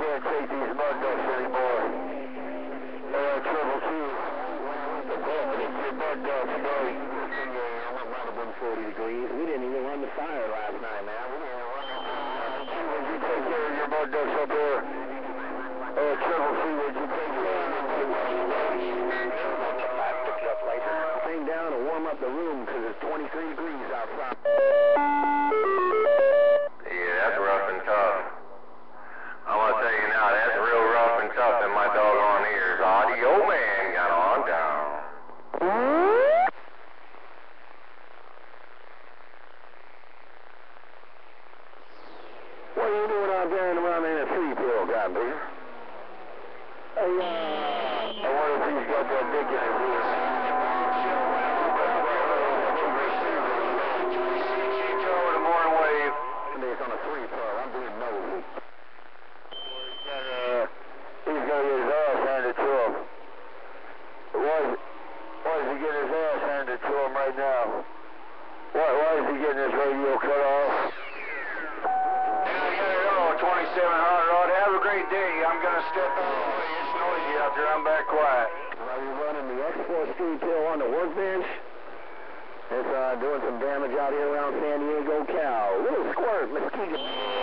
can't take these mud ducks anymore. Triple two. The confidence in mud ducks, boy. It might have been 40 degrees. We didn't even run the fire last night, man. We didn't run the fire. Would you take care of your mud ducks up there? Triple two, would you take care of your mud ducks? I'll pick it up later. Thing down and warm up the room because it's 23 degrees outside. Yeah, that's rough and tough. I want to tell you now, that's real rough and tough in my doggone ears. Audio man got on down. What are you doing out there around in a city pill, goddamn? Hey, I wonder if he's got that dick in his ear. The morning wave. It's on a 3-pill. I'm being nosy. He's gonna get his ass handed to him. Why is he getting his ass handed to him right now? Why is he getting his radio cut off? Yeah, 27 Hot Rod. Have a great day. I'm gonna step out. It's noisy out there. I'm back quiet. Are you running the X4 street pill on the workbench? It's doing some damage out here around San Diego, Cal. Little squirt, mosquito.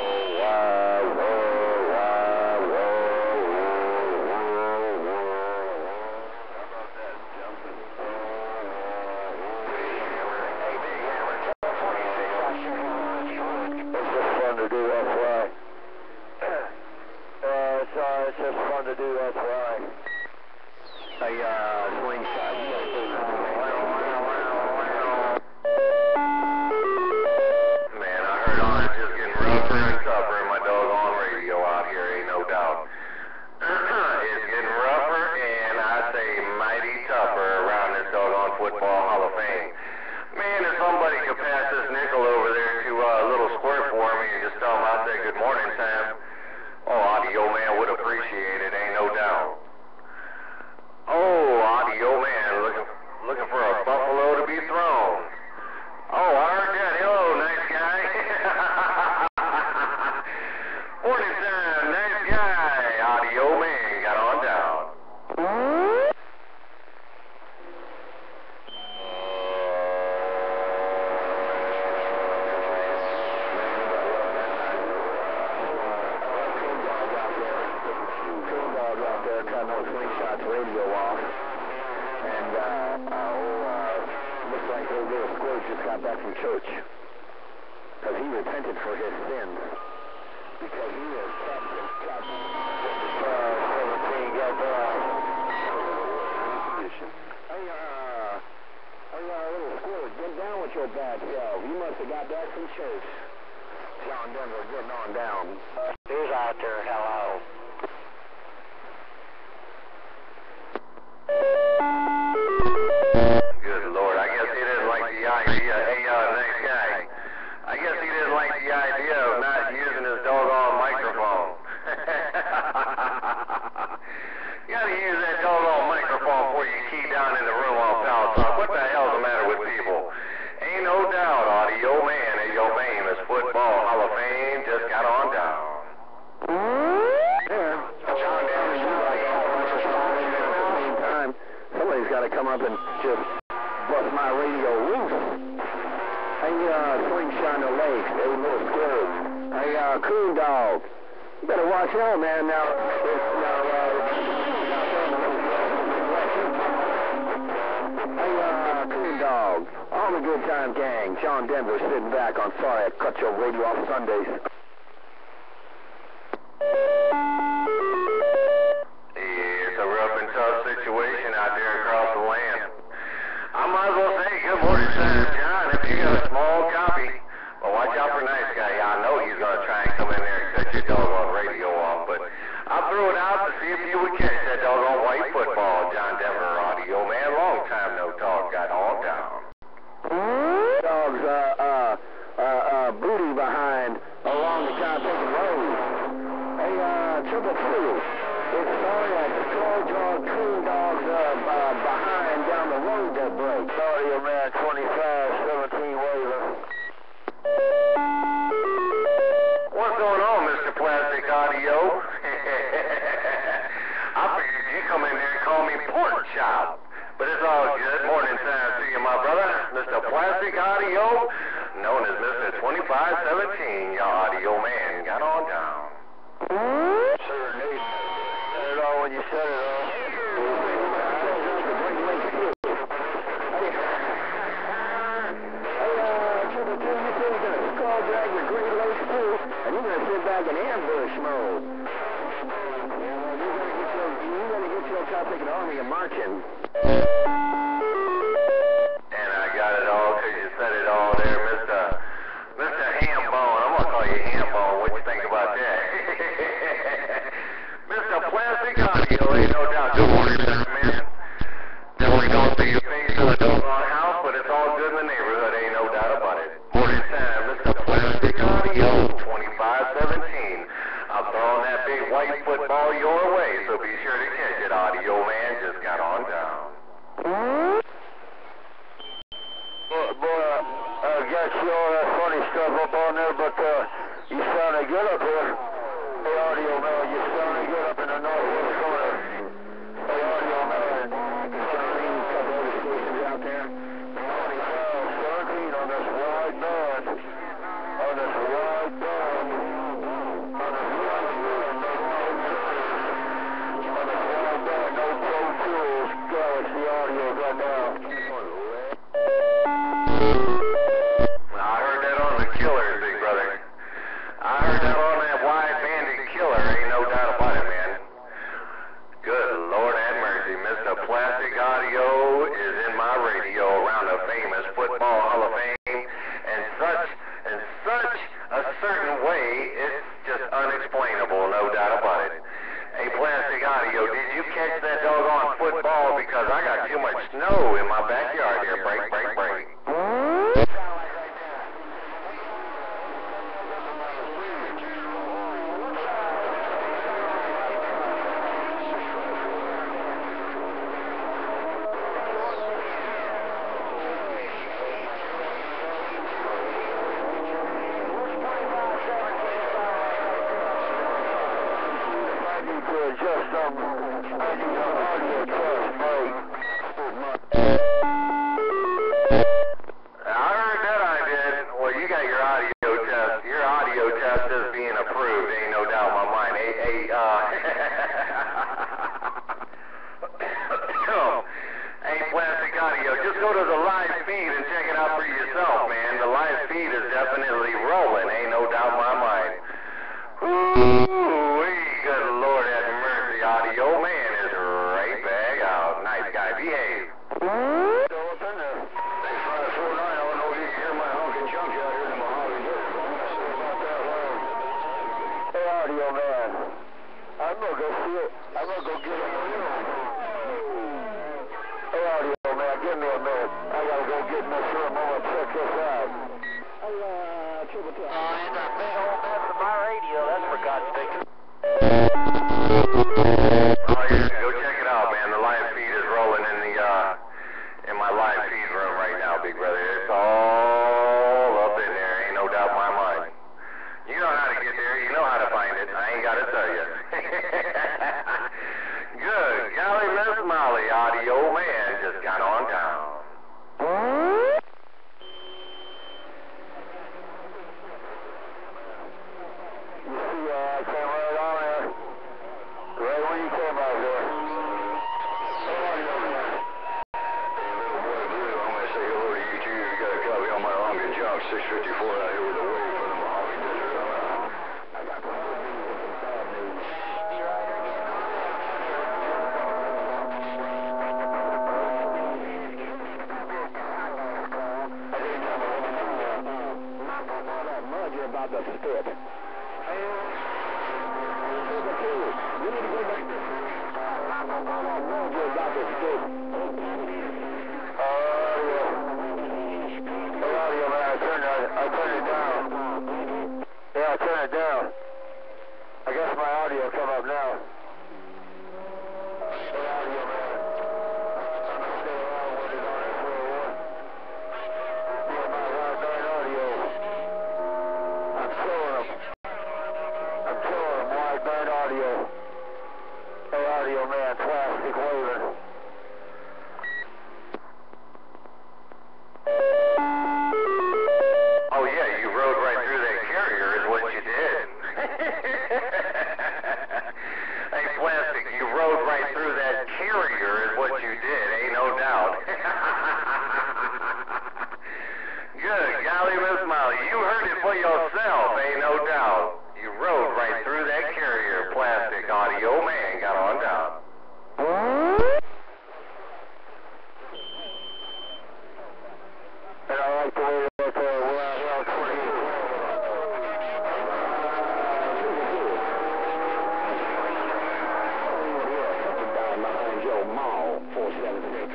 It's just fun to do, that's why. Hey, slingshot, you gotta put it on. Man, I heard on it's just getting rougher and tougher in my doggone radio out here, ain't no doubt. It's getting rougher and I say mighty tougher around this doggone football Hall of Fame. Man, if somebody could pass this nickel over there to Little Squirt for me and just tell him I'll say good morning, Sam. Oh, Audio Man would appreciate it, ain't no doubt. Oh, Audio Man looking for a buffalo to be thrown. Oh, I heard that. Hello, nice guy. Morning time, nice guy. Audio Man got on down. Radio off, and looks like old Little Squirt just got back from church because he repented for his sins because he was captain 17 got Little Squirt, get down with your bad self. You must have got back from church. John Denver getting on down. Who's out there? Hello. Good Lord, I guess he didn't like the idea. Hey, nice guy. I guess he didn't like the idea of not using his doggone microphone. You gotta use that doggone microphone before you key down in the room on Foul Talk. What the hell's the matter with people? Ain't no doubt, Audio Man and your famous football Hall of Fame just got on down. John Denver, you like somebody's got to come up and just bust my radio loose. Hey, Slingshot the Lake, hey, Little Squirt. Hey, Coon Dog. You better watch out, man. Now, hey, Coon Dog. All the good time gang. John Denver sitting back on sorry I cut your radio off Sundays. It's a rough and tough situation out there across the land. I might as well say good morning, Senator John. If you got a small copy, well, watch out for nice guy. I know he's going to try and come in there and cut your doggone radio off, but I'll throw it out to see if you would catch that doggone white football. John Denver, Audio Man, long time no talk, got on down. Dogs, booty behind along the Contact Road. Hey, Triple Two. It's sorry I scored your Coon Dogs behind down the road that break. Sorry, man, 25-17 waiver. What's going on, Mr. Plastic Audio? I figured you'd come in there and call me pork chop. But it's all good. Morning time to you, my brother. Mr. Plastic Audio, known as Mr. 2517, your audio man. Got on down. Certainly. Said it all when you said it all. Triple Two, you said you're going to skull drag your Great Lakes too, and you're going to sit back in ambush mode. Yeah, well, you're going to get your Coptic army of marching. And I got it all because you said it all there, Mr. Hambone. I'm going to call you Hambone. What you think about that? Mr. Plastic Audio, ain't no doubt. Good morning, man. Definitely don't see your face in the doggone house, but it's all good in the neighborhood. Ain't no doubt about it. Morning time, Mr. Plastic Audio, 2517. I'm throwing that big white football your way, so be sure to catch it, audio man. Just got on down. Boy, I got you all that funny stuff up on there, but you sounded good up here. Hey, audio man, you sounded good up in the northwest corner. Hey, audio man, Charlie, a couple other stations out there. 17 on this wide band. On this wide band. On this wide band. On this wide band, no Pro Tools, Galaxy Audio right now. I heard that on the Killers, big brother. I heard that on that wide-banded Killer. Ain't no doubt about it, man. Good Lord have mercy. Mr. Plastic Audio is in my radio around the famous Football Hall of Fame. And such a certain way, it's just unexplainable, no doubt about it. Hey, Plastic Audio, did you catch that doggone football? Because I got too much snow in my backyard here. Break. Just some audio test, mate. I heard that I did. Well, you got your audio test. Your audio test is being approved. Ain't no doubt in my mind. Hey, Plastic Audio, just go to the live feed and check it out for yourself, man. The live feed is definitely rolling. Ain't no doubt in my mind. Ooh-wee, good Lord have mercy. Audio man is right back out. Nice guy. Behave. Still up in there. Hey, 549, I don't know if you can hear my honking junk out here in the Mojave Desert. Sorry about that loud. Hey, audio man. I'm gonna go see it. I'm gonna go get in the room. Hey, audio man, give me a minute. I gotta go get in this room. I'm gonna check this out. Triple Two. It's a big old mess of my radio, that's for God's sake. Oh yeah, go check it out, man. The live feed is rolling in my live feed room right now, big brother. It's all up in there, ain't no doubt in my mind. You know how to get there, you know how to find it. I ain't gotta tell you. Good. Golly, Miss Molly, audio man, just got on down. I came right on there. Right when you came out there. I'm going to say hello to you too. You got a copy on my Honkin' Junk 654 out here with a wave from the Mojave Desert. I got the good news and some bad news. About the spit. You need to go back to I warned you about this spit. Audio man, I turned it down. Yeah, I turned it down. I guess my audio come up now. Hey, audio man. I'm gonna stay around with it on it for a while. Yeah, my wide-band audio. I'm killing them. Wide-band audio. plastic waiver. Oh yeah, you rode right through that carrier is what you did. Hey, Plastic, you rode right through that carrier is what you did, ain't no doubt. Good golly, Miss Molly, you heard it for yourself, ain't no doubt. You rode right through that carrier, Plastic. Audio man got on down. And I like the way that we're out here on 28. Down behind Joe Mall, 476.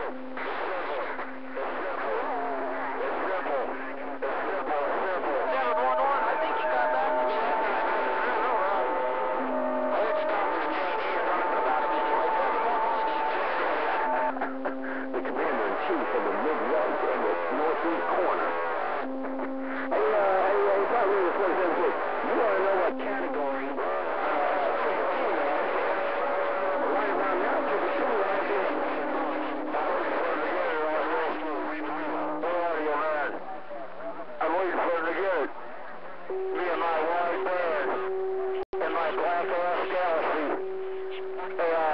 Me and my white bear and my black ass galaxy.